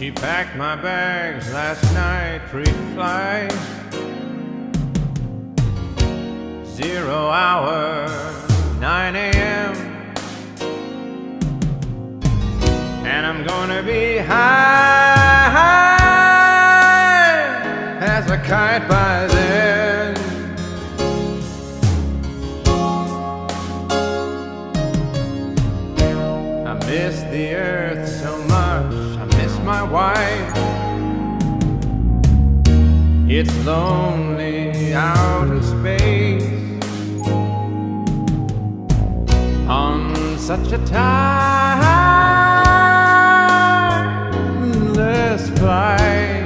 She packed my bags last night pre-flight. 0 hour, 9 a.m. And I'm gonna be high as a kite by then. I miss the earth so much, I miss my wife. It's lonely out in space on such a timeless flight.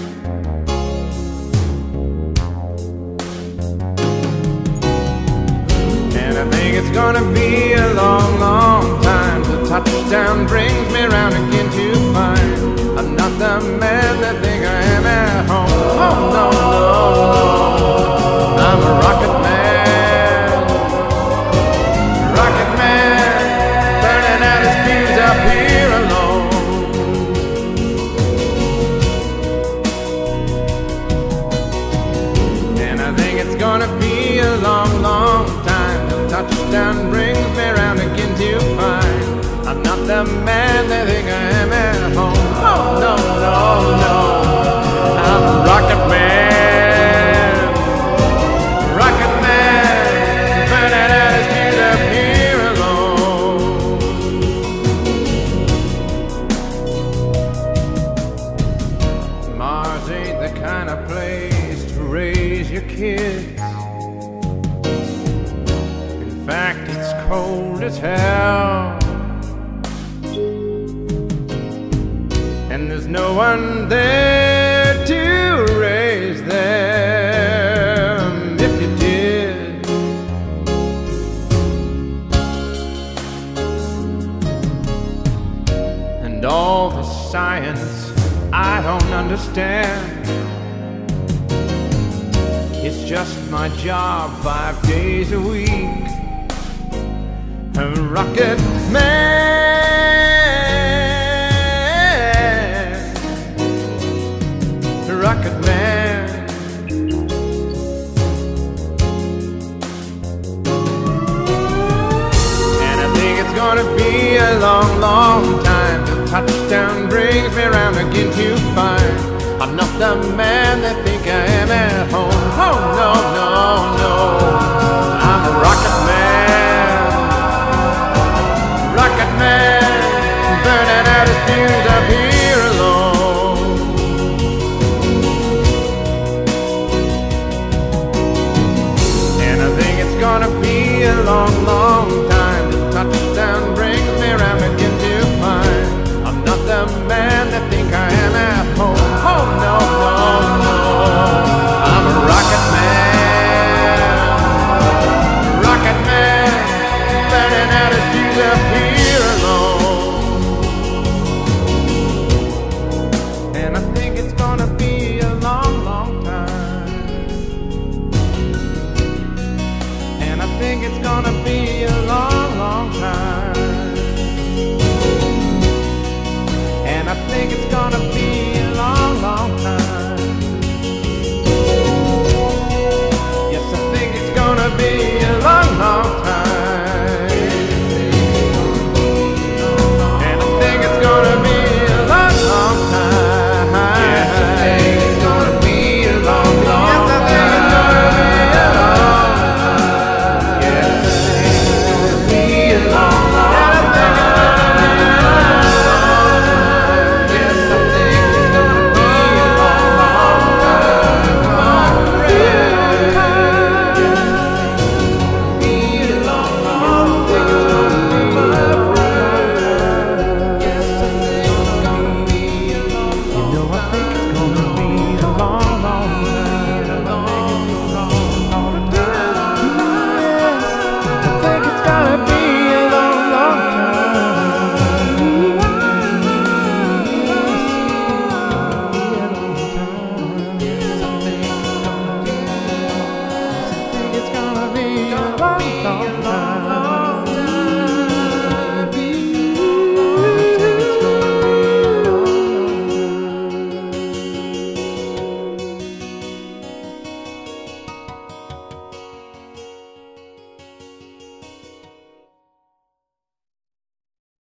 And I think it's gonna be a long, long time till touchdown brings me round again to find I'm not the man that think I am at home. Oh no, no, no, I'm a rocket man. Rocket man, burning out his fuse up here alone. And I think it's gonna be a long, long time till touchdown brings me round again to find I'm not the man they think I am at home. Oh no, no, no, I'm a rocket man. Rocket man, burning out his fuse up here alone. Mars ain't the kind of place to raise your kids. In fact, it's cold as hell. And there's no one there to raise them if you did. And all the science I don't understand. It's just my job 5 days a week. A rocket man. Rocket man. And I think it's gonna be a long, long time till touchdown brings me round again to find I'm not the man they think I am at home. Oh no, no, no,